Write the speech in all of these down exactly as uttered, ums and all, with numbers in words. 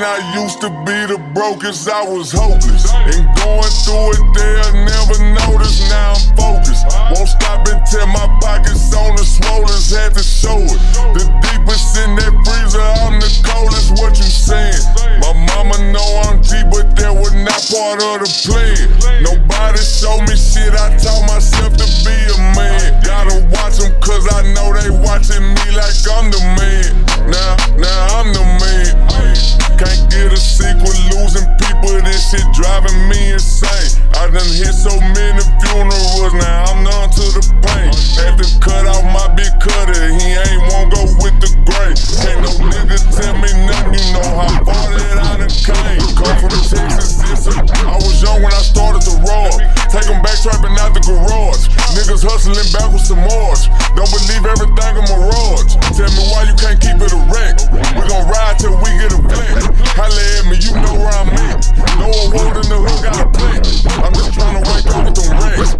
I used to be the brokest, I was hopeless. And going through it, they'll never notice, now I'm focused. Won't stop until my pockets on the swollens, had to show it. The deepest in that freezer, I'm the coldest, what you saying? My mama know I'm G, but that was not part of the plan. Nobody showed me shit, I taught myself to be a man. Gotta watch them cause I know they watching me like I'm the man. Now, now I'm the man. Can't get a sequel, losing people, this shit driving me insane. I done hit so many funerals, now I'm numb to the pain. Had to cut off my big cutter, he ain't won't go with the grave. Can't no nigga tell me nothing, you know how far that I done came. Come from Texas, it's a, I was young when I started to rob. Take them back trapping out the garage. Niggas hustling back with some Mars. Don't believe everything a mirage. Tell me why you can't keep it a wreck. We gon' ride till we get a flat. Holla at me, you know where I'm at. No award in the hood, got a plate. I'm just tryna wake up with them racks.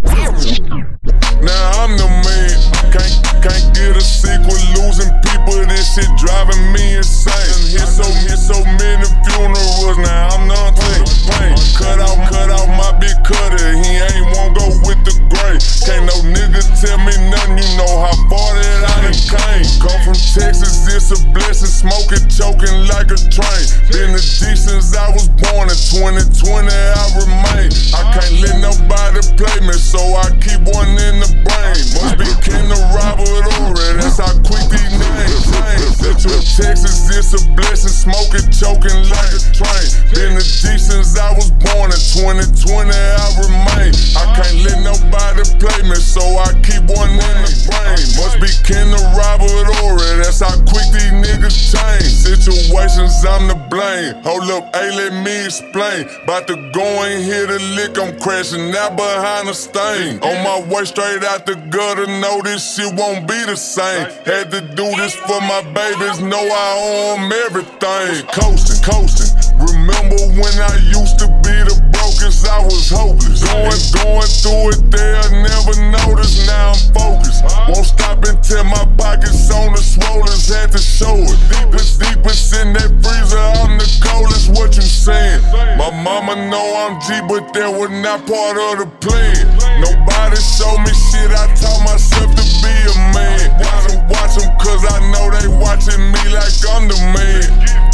Now I'm the man. Can't, can't get a sequel, losing people, this shit driving me insane. Hit so, hit so many funerals, now I'm numb to the pain. Cut out, cut out my big cutter, he ain't won't go with the grave. Can't no nigga tell me nothing, you know how far that I done came. Come from Texas, it's a blessing, smoking, choking like a train. Been a G since I was born, in twenty twenty I remain. I can't let nobody play me, so I keep one in the brain. Must be kin to Robert Ory, that's how quick these names change. Central Texas, it's a blessing, smoking, choking like a train. Been a G since I was born, in twenty twenty I remain. I can't let nobody play me, so I keep one in the brain. Must be kin to Robert Ory, that's how quick these niggas change. Situations I'm to blame, hold up, hey let me explain. About to go and hit a lick, I'm crashing out behind a stain. On my way straight out the gutter, know this shit won't be the same. Had to do this for my babies, know I owe them everything. Coastin', coastin', remember when I used to be the brokest, I was hopeless. Going, going through it, they'll never notice, now I'm focused. Won't stop until my pockets on the swollens, had to show it. Deepest, deepest in that freezer, I'm the coldest, what you saying? My mama know I'm G, but that was not part of the plan. Nobody showed me shit, I taught myself to be a man. Gotta watch them cause I know they watching me like I'm the man.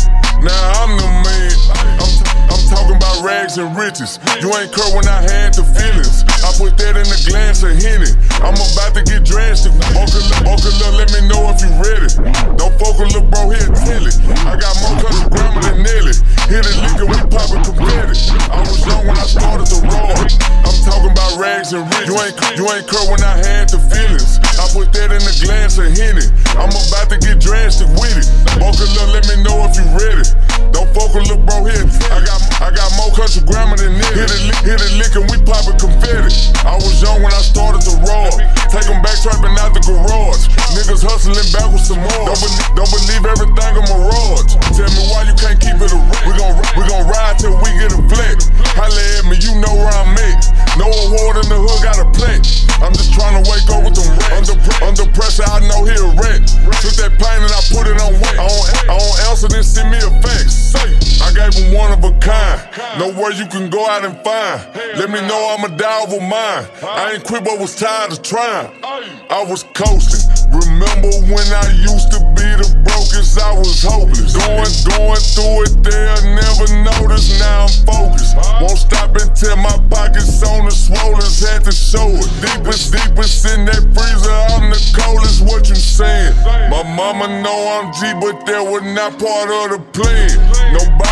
Now I'm the man. I'm, I'm talking about rags and riches. You ain't curt when I had the feelings. I put that in a glass of Henny. I'm about to get drastic. Boca look, let me know if you ready. Don't fuck with lil' bro, here tell it. I got more country grammar than Nelly. Hit a liquor, we poppin' confetti. I was young when I started to roar. I'm talking about rags and riches. You ain't, you ain't curt when I had the feelings. I put that in a glass of Henny. I'm about to get drastic with it. Boca look, let me know if you ready. Don't fuck with lil' bro, here. I got, I got more country grammar than Nelly. Hit a, hit a lick and we poppin' confetti. I was young when I started to roar. Take them back trapping out the garage. Niggas hustling back with some more. Don't, be, don't believe everything a mirage. Tell me why you can't keep it a wreck. We gon' we gon' ride till we get a flat. Holla at me, you know where I'm at. No award in the hood, got a plaque. I'm just trying to wake up with them racks. Under, under pressure, I know he a wreck. Took that pain and I put it on wax. I don't, I don't answer, then send me a fax. Say, I gave him one of a kind. Nowhere you can go out and find. Let me know I'm a die over mine. I ain't quit but was tired of trying. I was coasting. Remember when I used to be the brokest, I was hopeless. Going, going through it, they'll never notice, now I'm focused. Won't stop until my pockets on the swollens, had to show it. Deepest, deepest in that freezer, I'm the coldest, what you saying? My mama know I'm G, but that was not part of the plan. Nobody